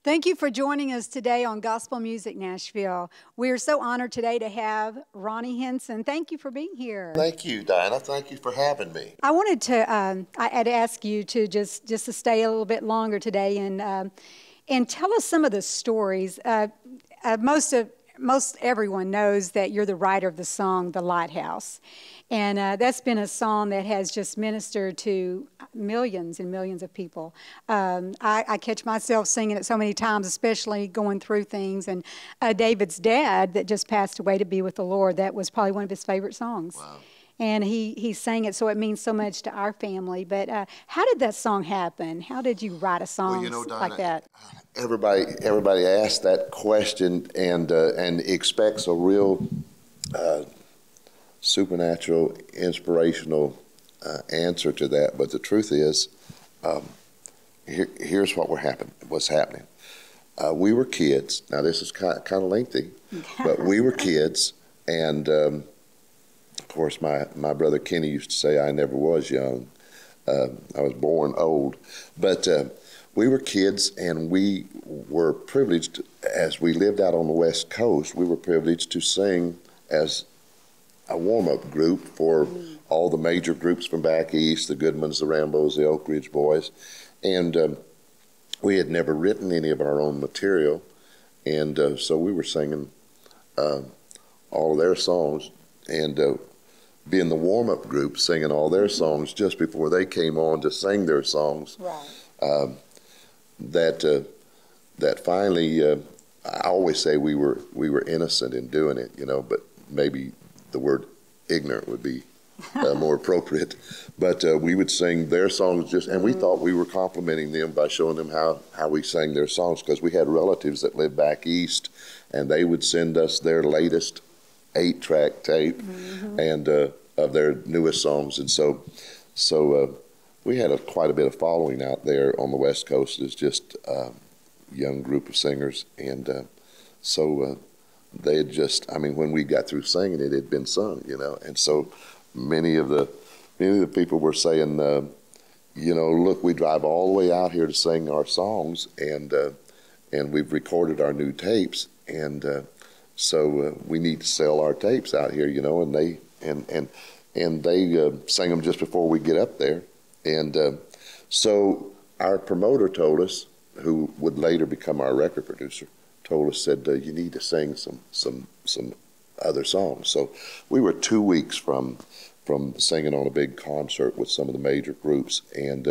Thank you for joining us today on Gospel Music Nashville. We are so honored today to have Ronny Hinson. Thank you for being here. Thank you, Dinah. Thank you for having me. I wanted to, I'd ask you to just to stay a little bit longer today and tell us some of the stories. Most everyone knows that you're the writer of the song, The Lighthouse. And that's been a song that has just ministered to millions and millions of people. I catch myself singing it so many times, especially going through things. And David's dad that just passed away to be with the Lord, that was probably one of his favorite songs. Wow. And he sang it, so it means so much to our family. But how did that song happen? How did you write a song Dinah, like that? Everybody asks that question and expects a real supernatural, inspirational answer to that. But the truth is, here's what's happening. We were kids. Now this is kind of lengthy, but we were kids, and of course my brother Kenny used to say I never was young. I was born old, but we were kids, and we were privileged, as we lived out on the West Coast, we were privileged to sing as a warm-up group for all the major groups from back east, the Goodmans, the Rambos, the Oak Ridge Boys. And we had never written any of our own material, and so we were singing all of their songs, and being the warm-up group, singing all their songs just before they came on to sing their songs. Right. That finally, I always say we were innocent in doing it, but maybe the word ignorant would be more appropriate. But we would sing their songs and we thought we were complimenting them by showing them how we sang their songs, because we had relatives that lived back east, and they would send us their latest 8-track tape and of their newest songs. And so we had quite a bit of following out there on the West Coast as just a young group of singers. And so they had just, when we got through singing it, it had been sung, And so many of the people were saying, look, we drive all the way out here to sing our songs, and we've recorded our new tapes, and so we need to sell our tapes out here, and they sang them just before we get up there. And so our promoter told us, who would later become our record producer, said, you need to sing some other songs. So we were 2 weeks from singing on a big concert with some of the major groups, and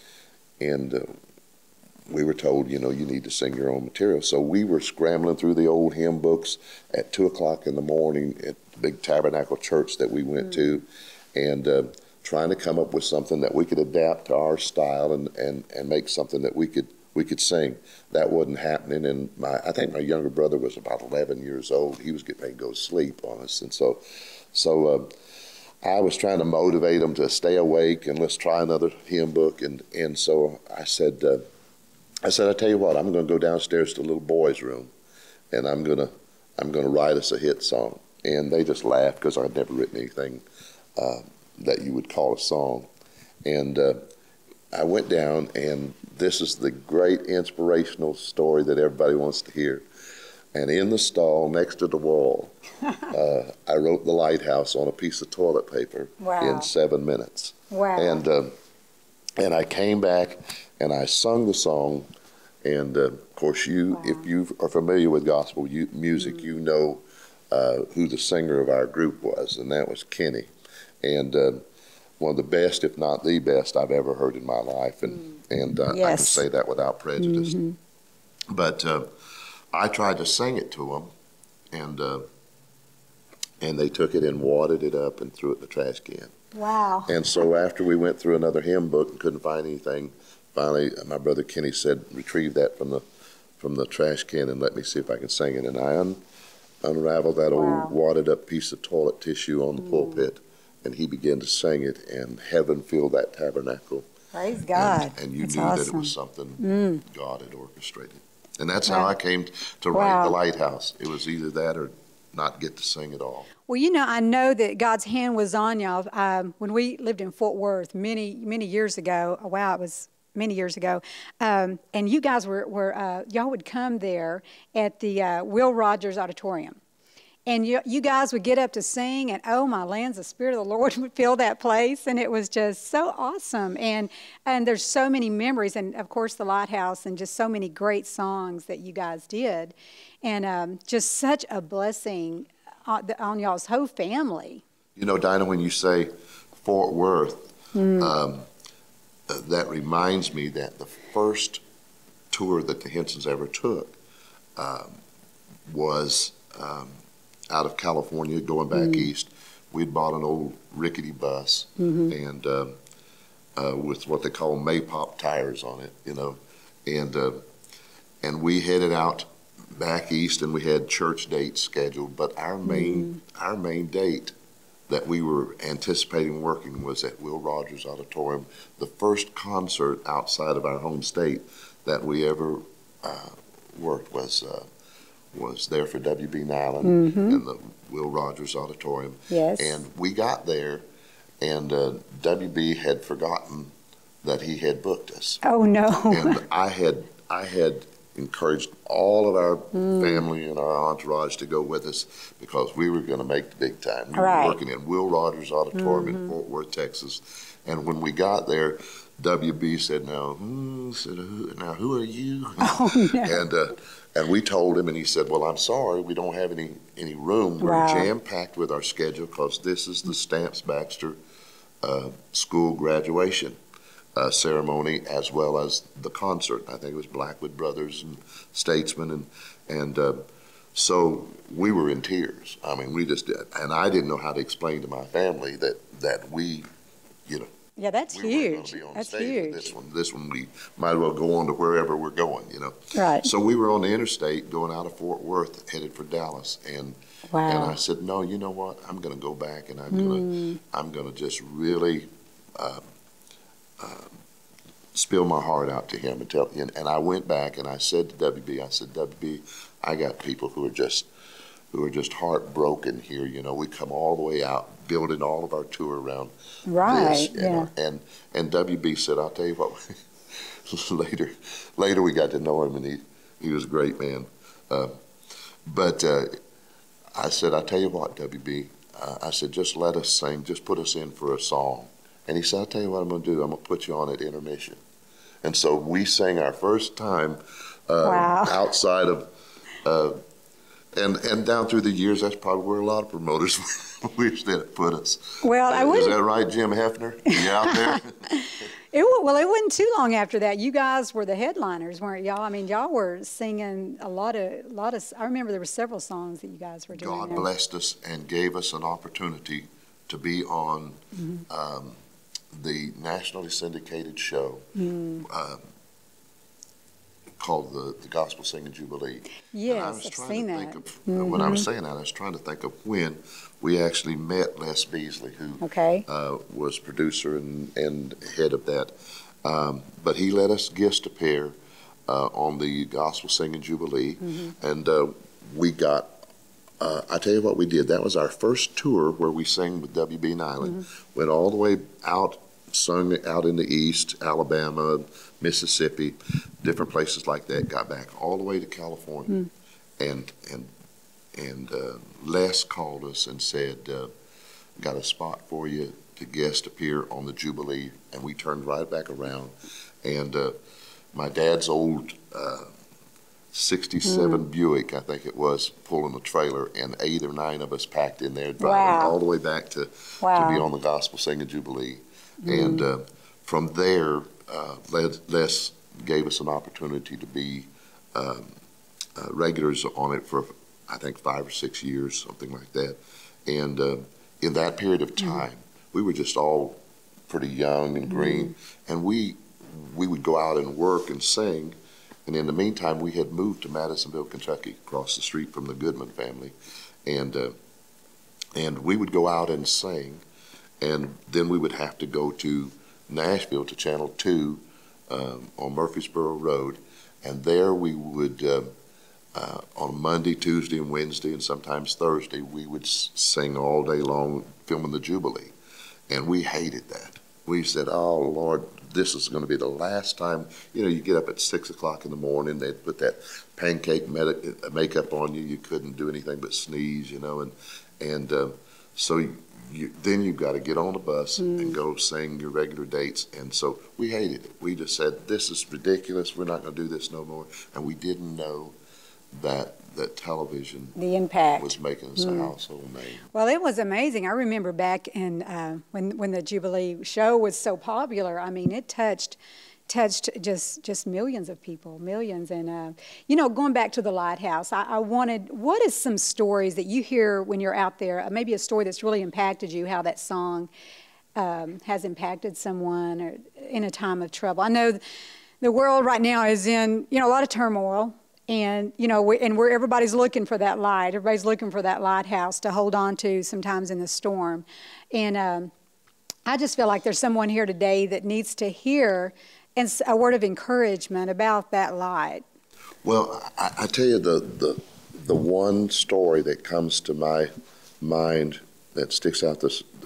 we were told, you need to sing your own material. So we were scrambling through the old hymn books at 2 o'clock in the morning at the big tabernacle church that we went to, and trying to come up with something that we could adapt to our style and make something that we could sing. That wasn't happening, and I think my younger brother was about 11 years old. He was getting ready to go to sleep on us, and so I was trying to motivate him to stay awake and let's try another hymn book. And so I said, I tell you what, I'm going to go downstairs to the little boys' room, and I'm going to write us a hit song. And they just laughed, because I'd never written anything that you would call a song. And I went down, and this is the great inspirational story that everybody wants to hear. And in the stall next to the wall, I wrote The Lighthouse on a piece of toilet paper in 7 minutes. Wow. And I came back and I sung the song. And of course, if you are familiar with gospel music, you know who the singer of our group was, and that was Kenny. And one of the best, if not the best, I've ever heard in my life. And I can say that without prejudice. But I tried to sing it to them, and they took it and wadded it up and threw it in the trash can. Wow. And so after we went through another hymn book and couldn't find anything, finally my brother Kenny said, retrieve that from the trash can and let me see if I can sing it. And I unraveled that old wadded up piece of toilet tissue on the pulpit, and he began to sing it, and heaven filled that tabernacle. Praise God. And you knew that it was something God had orchestrated. And that's how I came to write The Lighthouse. It was either that or not get to sing at all. Well, I know that God's hand was on y'all. When we lived in Fort Worth many years ago, wow, it was many years ago, and you guys were y'all would come there at the Will Rogers Auditorium. And you guys would get up to sing, and oh my lands, the Spirit of the Lord would fill that place, and it was just so awesome. And there's so many memories, and of course the Lighthouse, and just so many great songs that you guys did, and just such a blessing on y'all's whole family. You know, Dinah, when you say Fort Worth, that reminds me that the first tour that the Hinsons ever took was out of California, going back east. We'd bought an old rickety bus and with what they call Maypop tires on it, you know, and we headed out back east, and we had church dates scheduled. But our main date that we were anticipating working was at Will Rogers Auditorium, the first concert outside of our home state that we ever worked was there for W.B. Nyland in the Will Rogers Auditorium. Yes. And we got there, and W.B. had forgotten that he had booked us. Oh, no. And I had encouraged all of our family and our entourage to go with us because we were going to make the big time. We were working in Will Rogers Auditorium in Fort Worth, Texas. And when we got there, W.B. said, now who are you? Oh, no. And we told him, and he said, well, I'm sorry, we don't have any room. We're jam-packed with our schedule because this is the Stamps-Baxter school graduation ceremony, as well as the concert. I think it was Blackwood Brothers and Statesman, and so we were in tears. I mean, we just did. And I didn't know how to explain to my family that we, you know, yeah, that's huge. That's huge. This one, we might as well go on to wherever we're going, you know. Right. So we were on the interstate going out of Fort Worth, headed for Dallas, and I said, no, you know what? I'm going to go back, and I'm going to just really spill my heart out to him and tell him. And I went back and I said to WB, I said, WB, I got people who are just heartbroken here. You know, we come all the way out, building all of our tour around this. And WB said, I'll tell you what, later we got to know him, and he was a great man. But I said, I'll tell you what, WB, I said, just let us sing, just put us in for a song. And he said, I'll tell you what I'm going to do, I'm going to put you on at intermission. And so we sang our first time outside of, and down through the years, that's probably where a lot of promoters wish they'd put us. Well, I wouldn't. Is that right, Jim Hefner? You out there? It wasn't too long after that. You guys were the headliners, weren't y'all? I mean, y'all were singing a lot of. I remember there were several songs that you guys were doing. God blessed us and gave us an opportunity to be on the nationally syndicated show called the Gospel Singing Jubilee. Yes, I've seen that. When I was saying that, I was trying to think of when we actually met Les Beasley, who was producer and head of that. But he let us guest appear on the Gospel Singing Jubilee, and we got, I tell you what we did, that was our first tour where we sang with W.B. Nyland. Went all the way out, sung out in the East, Alabama, Mississippi, different places like that, got back all the way to California. And Les called us and said, got a spot for you to guest appear on the Jubilee. And we turned right back around. And my dad's old 67 Buick, I think it was, pulling a trailer, and 8 or 9 of us packed in there, driving all the way back to be on the Gospel Singing Jubilee. And from there, Les gave us an opportunity to be regulars on it for, I think, 5 or 6 years, something like that. And in that period of time, we were just all pretty young and green, and we would go out and work and sing. And in the meantime, we had moved to Madisonville, Kentucky, across the street from the Goodman family, and we would go out and sing, and then we would have to go to Nashville to Channel 2 on Murfreesboro Road, and there we would, on Monday, Tuesday, and Wednesday, and sometimes Thursday, we would sing all day long, filming the Jubilee, and we hated that. We said, oh, Lord, this is going to be the last time. You know, you get up at 6 o'clock in the morning, they'd put that pancake makeup on you. You couldn't do anything but sneeze, you know, and so then you've got to get on the bus and go sing your regular dates. And so we hated it. We just said, this is ridiculous. We're not going to do this no more. And we didn't know that television, the impact, was making us a household name. Well, it was amazing. I remember back in when the Jubilee show was so popular. I mean, it touched just millions of people, millions. And you know, going back to the Lighthouse, I wanted, what is some stories that you hear when you're out there? Maybe a story that's really impacted you, how that song has impacted someone or in a time of trouble. I know the world right now is in, you know, a lot of turmoil. And, you know, where everybody's looking for that light. Everybody's looking for that lighthouse to hold on to sometimes in the storm. And I just feel like there's someone here today that needs to hear a word of encouragement about that light. Well, I tell you, the one story that comes to my mind that sticks out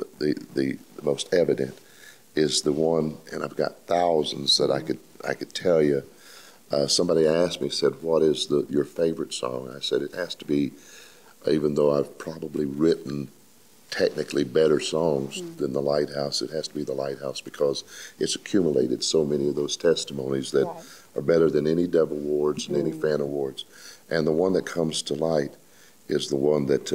the most evident is the one, and I've got thousands that I could tell you. Somebody asked me, said, what is your favorite song? I said, it has to be, even though I've probably written technically better songs than The Lighthouse, it has to be The Lighthouse because it's accumulated so many of those testimonies that are better than any Dove Awards and any fan awards. And the one that comes to light is the one that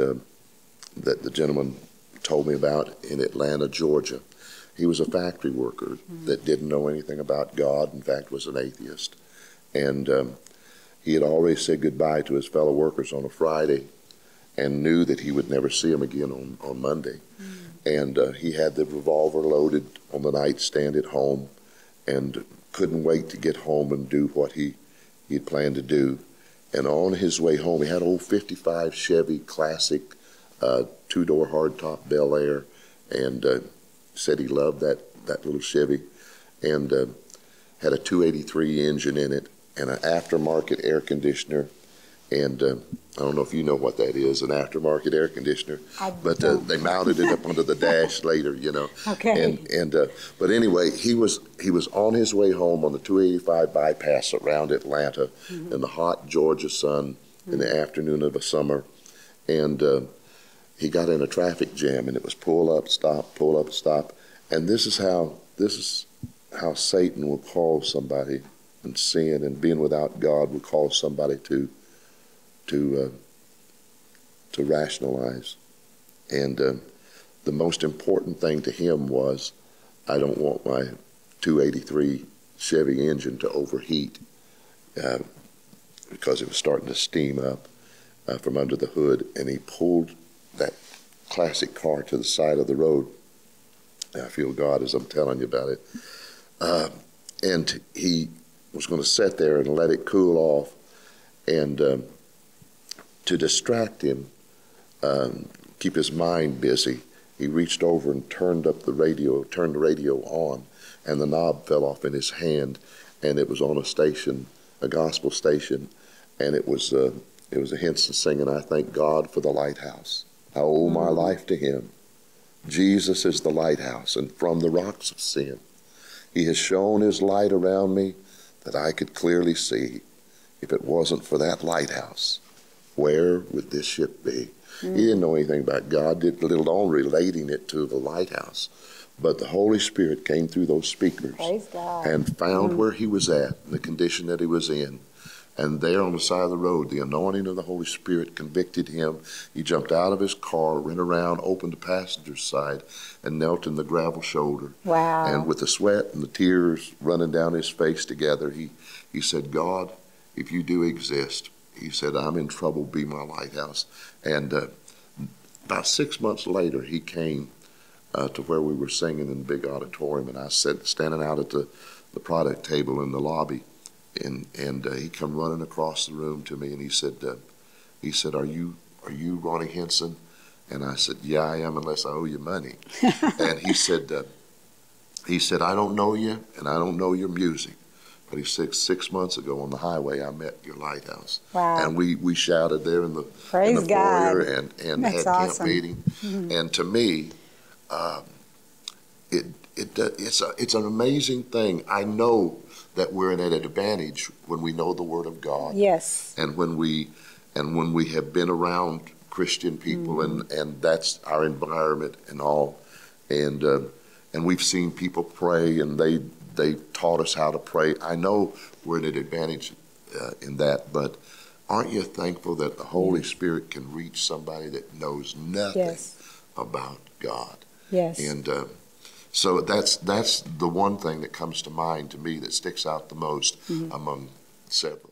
the gentleman told me about in Atlanta, Georgia. He was a factory worker that didn't know anything about God, in fact was an atheist. And he had already said goodbye to his fellow workers on a Friday and knew that he would never see them again on Monday. And he had the revolver loaded on the nightstand at home and couldn't wait to get home and do what he had planned to do. And on his way home, he had an old 55 Chevy Classic, two-door hardtop Bel Air, and said he loved that little Chevy, and had a 283 engine in it, and an aftermarket air conditioner, and I don't know if you know what that is, an aftermarket air conditioner, but they mounted it up under the dash later, you know. Okay. But anyway, he was on his way home on the 285 bypass around Atlanta in the hot Georgia sun in the afternoon of a summer, and he got in a traffic jam, and it was pull up, stop, and this is how Satan will call somebody, and sin and being without God will cause somebody to rationalize. And the most important thing to him was, I don't want my 283 Chevy engine to overheat because it was starting to steam up from under the hood. And he pulled that classic car to the side of the road. I feel God as I'm telling you about it. And he was going to sit there and let it cool off. And to distract him, keep his mind busy, he reached over and turned the radio on, and the knob fell off in his hand, and it was on a station, a gospel station, and it was a Hinson singing, I thank God for the lighthouse. I owe my life to him. Jesus is the lighthouse, and from the rocks of sin, he has shown his light around me that I could clearly see. If it wasn't for that lighthouse, where would this ship be? He didn't know anything about God, did little on relating it to the lighthouse. But the Holy Spirit came through those speakers and found where he was at, the condition that he was in. And there on the side of the road, the anointing of the Holy Spirit convicted him. He jumped out of his car, ran around, opened the passenger side, and knelt in the gravel shoulder. Wow. And with the sweat and the tears running down his face together, he said, God, if you do exist, he said, I'm in trouble, be my lighthouse. And about 6 months later, he came to where we were singing in the big auditorium, and I sat standing out at the product table in the lobby. And he come running across the room to me, and he said, are you Ronny Hinson? And I said, yeah, I am, unless I owe you money. And he said, I don't know you, and I don't know your music. But he said, 6 months ago on the highway, I met your lighthouse. Wow. And we shouted there in the Praise God. foyer and That's had awesome. camp meeting. And to me, it's an amazing thing. I know that we're at an advantage when we know the Word of God. Yes. And when we have been around Christian people, and that's our environment and all, and we've seen people pray, and they taught us how to pray. I know we're at an advantage in that, but aren't you thankful that the Holy Spirit can reach somebody that knows nothing about God? Yes. And so that's the one thing that comes to mind to me that sticks out the most among several.